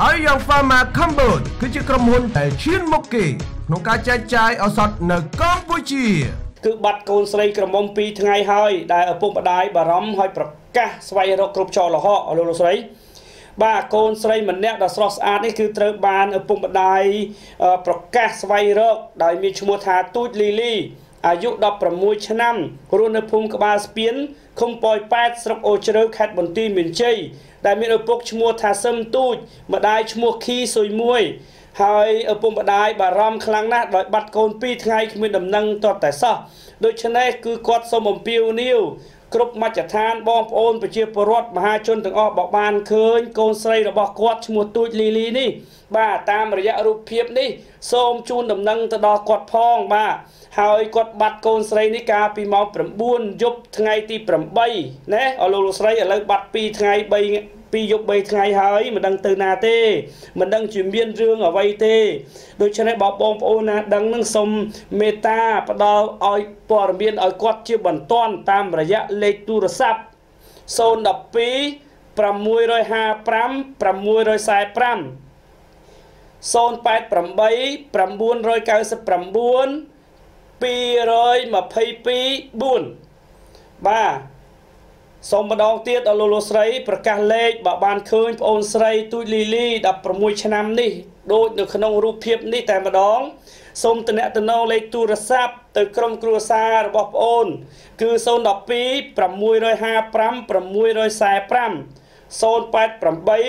ហើយយ៉ាង Pharma Cambodia គឺជាក្រុមហ៊ុនដែលឈានមុខគេក្នុងការចែកចាយឱសថនៅកម្ពុជាគឺបាត់កូនស្រីក្រមុំ2ថ្ងៃហើយដែលឪពុកម្ដាយបារម្ភហើយប្រកាសស្វែងរកគ្រប់ចោលហកលោកស្រីបាទកូនស្រីម្នាក់ដ៏ស្រស់ស្អាតនេះគឺត្រូវបានឪពុកម្ដាយប្រកាសស្វែងរកដោយមានឈ្មោះថាទូចលីលីអាយុ16ឆ្នាំរស់នៅភូមិក្បាលស្ពានឃុំប៉ោយប៉ែតស្រុកអូជ្រៅខេត្តបន្ទាយមានជ័យដែលមានឪពុកឈ្មោះថាសឹមទូចម្ដាយឈ្មោះខីស៊ុយមួយហើយឪពុកម្ដាយបារម្ភខ្លាំងណាស់ដោយបាត់កូន2ថ្ងៃគ្មានដំណឹងទាល់តែសោះដូច្នេះគឺគាត់សូមអំពាវនាវគ្រប់មជ្ឈដ្ឋានបងប្អូនប្រជាពលរដ្ឋមហាជនទាំងអស់បើបានឃើញកូនស្រីរបស់គាត់ឈ្មោះទូចលីលីនេះបាទតាមរយៈរូបភាពនេះសូមជូនដំណឹងទៅដល់គាត់ផងបាទហើយគាត់បាត់កូនស្រីនេះកាលពីម៉ោង9យប់ថ្ងៃទី8ណាអលោកស្រីឥឡូវបាត់2ថ្ងៃ2យប់3ថ្ងៃហើយមិនដឹងទៅណាទេមិនដឹងជាមានរឿងអ្វីទេដូច្នេះបងប្អូនណាដឹងនឹងសូមមេត្តាផ្ដល់ឲ្យព័ត៌មានឲ្យគាត់ជាបន្ទាន់តាមរយៈលេខទូរស័ព្ទ012 655 645 088 999 222 បាទសូមម្ដងទៀតដល់លោកស្រីប្រកាសលេខបើបានឃើញប្អូនស្រីទូចលីលី16ឆ្នាំនេះដូចនៅក្នុងរូបភាពនេះតែម្ដងសូមតំណតំណងលេខទូរស័ព្ទទៅក្រុមគ្រួសាររបស់ប្អូនគឺ012 655 645 088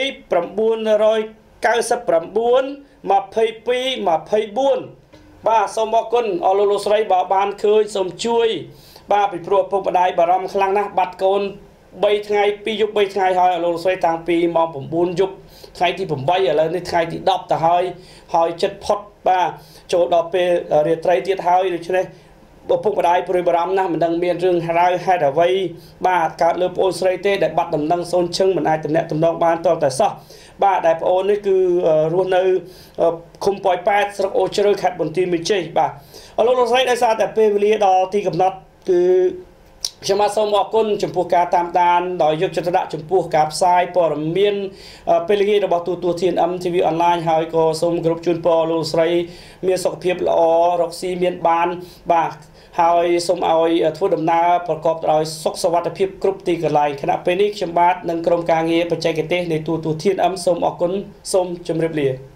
999 22 បាទសូមអរគុណអរលោកស្រីបើបានឃើញសូមជួយបាទពីព្រោះឪពុកម្ដាយបារម្ភខ្លាំងណាស់បាត់កូន3ថ្ងៃ2យប់3ថ្ងៃហើយអរលោកស្រីតាំងពីម៉ោង9យប់ថ្ងៃទី8ឥឡូវនេះថ្ងៃទី10ទៅហើយចិត្តផុតបាទចូលដល់ពេលរាត្រីទៀតហើយដូច្នេះឪពុកម្ដាយព្រួយបារម្ភណាស់មិនដឹងមានរឿងហៅហេតុអ្វីបាទកើតលើប្អូនស្រីទេដែលបាត់ដំណឹងសូនឈឹងមិនអាចតំណែងតំណងបានតតែសោះបាទដែលប្អូននេះគឺរស់នៅឃុំប៉ោយប៉ែតស្រុកអូជ្រៅខេត្តបន្ទាយមានជ័យបាទអរលោកស្រីដោយសារតែពេលវេលាដល់ទីកំណត់គឺខ្ញុំបាទសូមអរគុណចំពោះការតាមដានដោយយកចិត្តទុកដាក់ចំពោះការផ្សាយព័ត៌មានពេលល្ងាចរបស់ទូទស្សន៍ TNM TV Online ហើយក៏សូមគោរពជូនពរលោកស្រីមានសុខភាពល្អរកស៊ីមានបានបាទហើយសូមឲ្យធ្វើដំណើរប្រកបដោយសុខសុវត្ថិភាពគ្រប់ទីកន្លែងខណៈពេលនេះខ្ញុំបាទនិងក្រុមការងារបច្ចេកទេសនៃទូទស្សន៍ TNM សូមអរគុណសូមជម្រាបលា